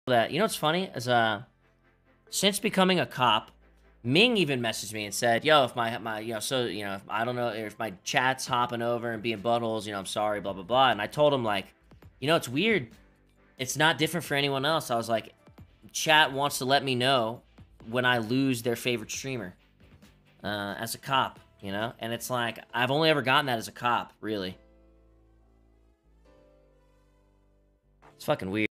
that, you know what's funny is since becoming a cop, Ming even messaged me and said, "Yo, if my if I don't know if my chat's hopping over and being buttholes, I'm sorry, blah blah blah." And I told him like, it's weird. It's not different for anyone else. I was like, chat wants to let me know when I lose their favorite streamer as a cop, and it's like I've only ever gotten that as a cop, really. It's fucking weird.